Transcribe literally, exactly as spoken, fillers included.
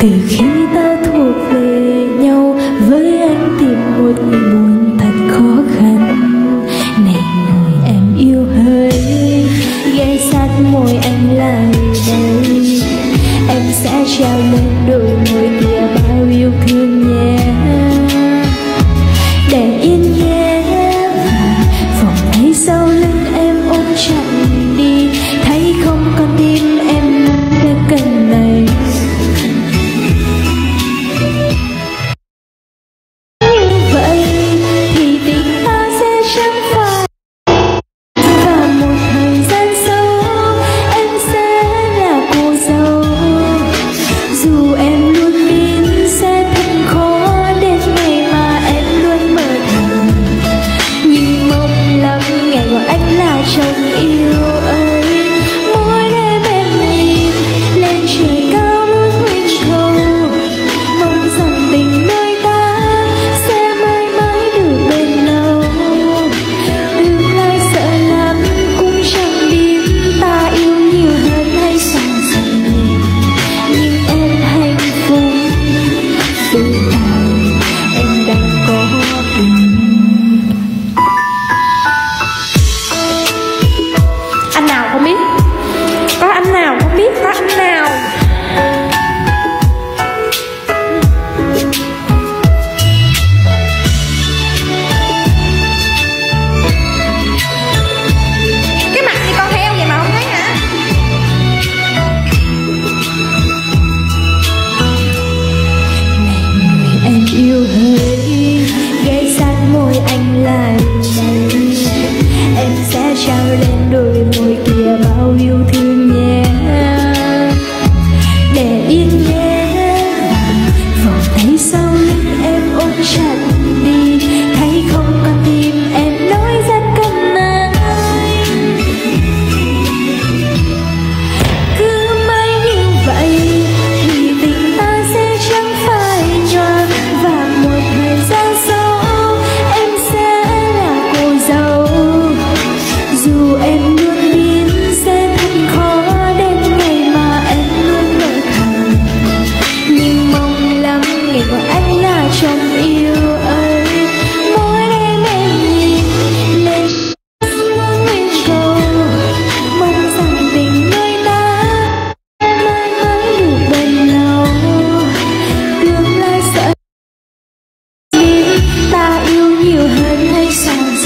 từ khi ta thuộc về nhau, với anh tìm một người buồn thật khó khăn. Này người em yêu hỡi, ghé sát môi anh lại đây, em sẽ trao lên đôi môi kia bao yêu thương nhé. Để yên nhé, vòng tay sau lưng em ôm chặt đi, thấy không con tim em đã cần này. Như vậy thì tình ta sẽ chẳng phải, và một thời gian sau em sẽ là cô dâu. Dù em luôn biết sẽ thật khó đến ngày mà em luôn mơ thầm, nhưng mong lắm ngày gọi anh là chồng yêu ơi. Mỗi đêm em nhìn lên trời cao núi nguyện cầu, mong rằng tình đôi ta sẽ mãi mãi được bên nhau. Tương lai sợ lắm cũng chẳng biết ta yêu nhiều hơn hay xa rời, nhưng em hạnh phúc với ta em đang có tình. Anh nào không biết, có anh nào không biết, có anh nào. Cái mặt như con heo vậy mà không thấy hả? Này người em yêu hỡi, ghé sát môi anh lại đây, em sẽ trao lên đôi môi kia bao yêu thương nhé. Để yên nhé, vòng tay sau lưng em ôm chặt đi, thấy không con tim em nói rất cần anh. Cứ mãi như vậy thì tình ta sẽ chẳng phai nhòa, và một thời gian sau em sẽ là cô dâu. Dù em luôn biết sẽ thật khó đến ngày mà em luôn mơ thầm, nhưng mong lắm ngày gọi anh là chồng yêu ơi. Mỗi đêm em nhìn lên muôn nguyện cầu, mong rằng tình đôi ta mãi mãi được bên nhau. Tương lai sợ biết ta yêu nhiều hơn hay xa